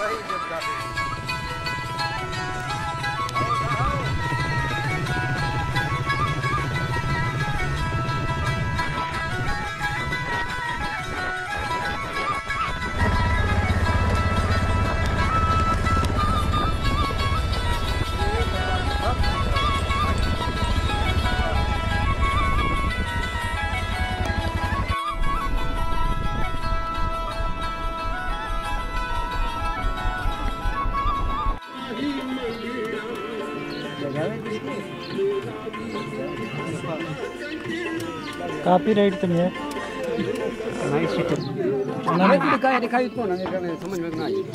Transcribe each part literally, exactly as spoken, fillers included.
Copy right تو نہیں ہے دکھائی کو نا سمجھ میں نہ آئی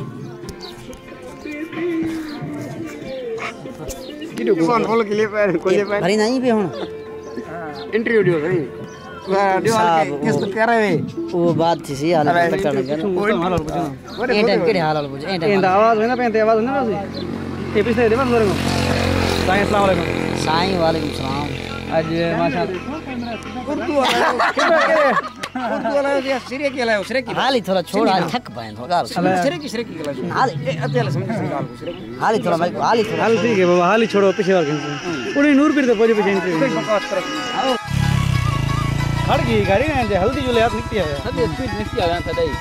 فون فول کے لیے بھاری نہیں بھی ہوں انٹرویو ڈیو نہیں کس کو کہہ رہے وہ بات تھی سی حال تک کرنا کیا یہ ٹائم کے حال حال پوچھ این آواز ہے نا پہنتے آواز ہے نا ویسے یہ پیچھے دے بس کرو سائیں السلام علیکم سائیں وعلیکم السلام اج ماشاءاللہ اردو والا اردو والا یہ سری کی لایا سری کی حال تھوڑا چھوڑ حال تھک پائیں تھوڑا سری کی سری کی لایا حال ادھر سمجھ سے گال کو سری حال تھوڑا بھائی حال تھوڑا حال ٹھیک ہے بابا حال چھوڑو پیچھے اور انہیں نور پیر تو پوجے پیچھے انٹری بکواس کر کھڑ گئی گاڑی میں ہلدی جو لے ہاتھ نکتی ہے ہلدی سپیڈ نکتی ہے تھا دای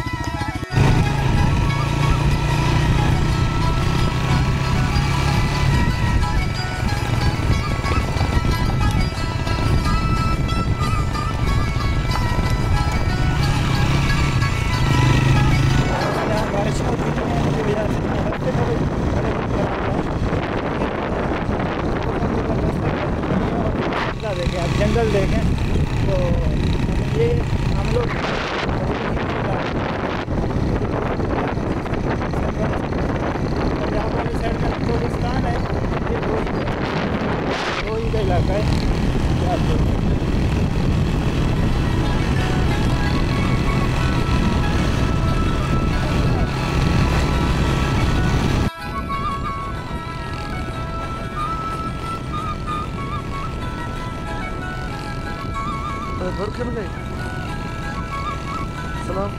جنگل دیکھیں تو یہ ہم لوگ یہاں والی سائڈ کا چولستان ہے یہ روئی کا علاقہ ہے سلام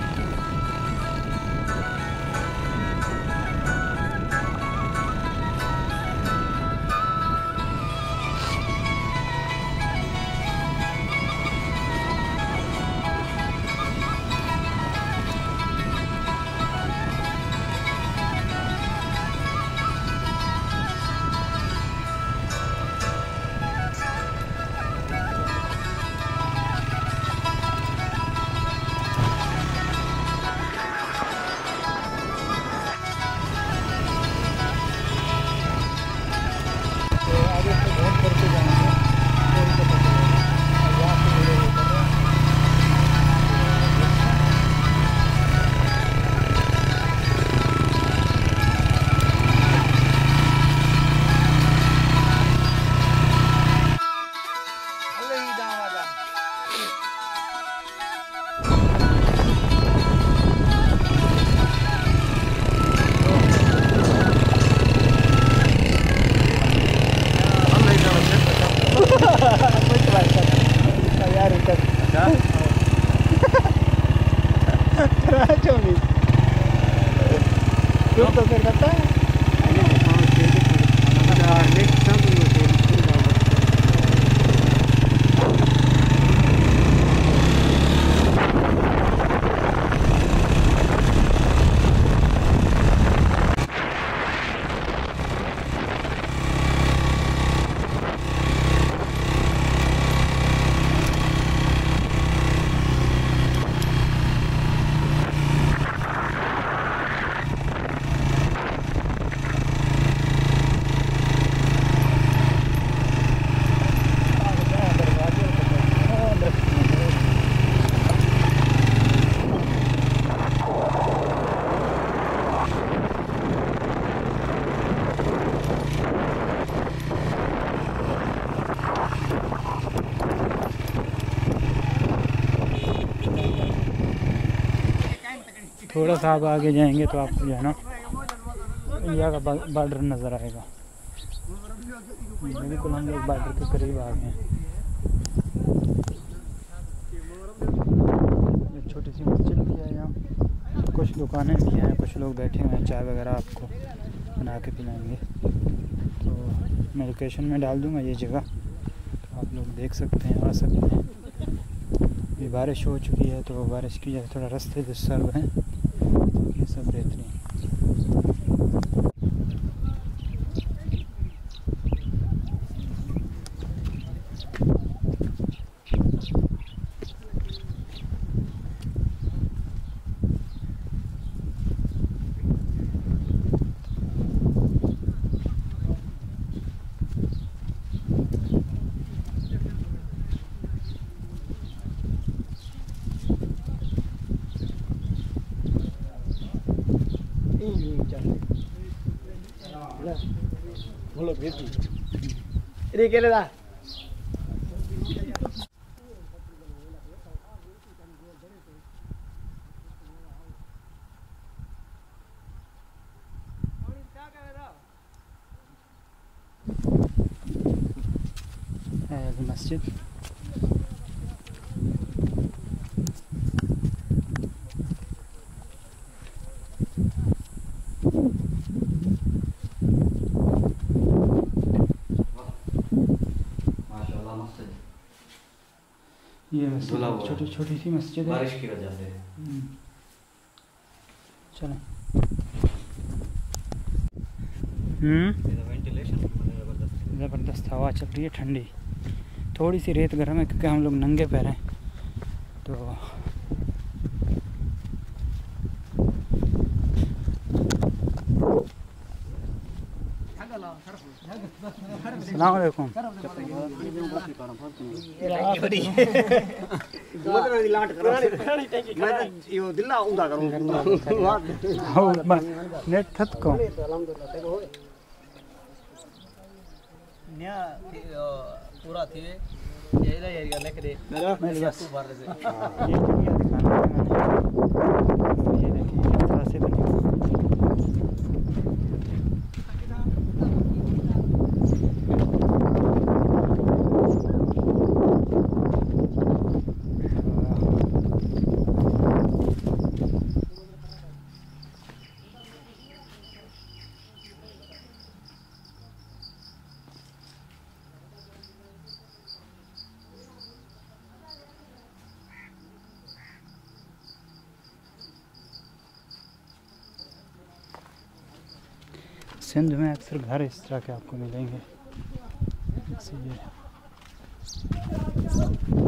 تھوڑا سا آپ آگے جائیں گے تو آپ کو جو ہے نا انڈیا کا بارڈر نظر آئے گا. بالکل ہم لوگ بارڈر کے قریب آ گئے ہیں. چھوٹی سی مسجد بھی ہے یہاں. کچھ دکانیں بھی ہیں, کچھ لوگ بیٹھے ہوئے ہیں, چائے وغیرہ آپ کو بنا کے پلائیں گے. تو میں لوکیشن میں ڈال دوں گا یہ جگہ, تو آپ لوگ دیکھ سکتے ہیں, آ سکتے ہیں. ابھی بارش ہو چکی ہے تو بارش کی وجہ سے تھوڑا رستے ڈسٹرب ہیں, یہ سب بہترین. Mulut gitu. Ini kira dah. هذه المسجد. یہ مسجد چھوٹی چھوٹی سی مسجد ہے, بارش کی وجہ سے. چلیں. ہوں زبردست ہوا چل رہی ہے, ٹھنڈی. تھوڑی سی ریت گرم ہے کیونکہ ہم لوگ ننگے پیر ہیں. تو السلام علیکم. نیٹ تھت کو پورا تھی یہ ایریا لکھ دے میرا میں بس یہ دنیا دکھانا ہے میں نے. یہ دیکھیں کس طرح سے بنی ہوئی. سندھ میں اکثر گھر اس طرح کے آپ کو ملیں گے. اسی لیے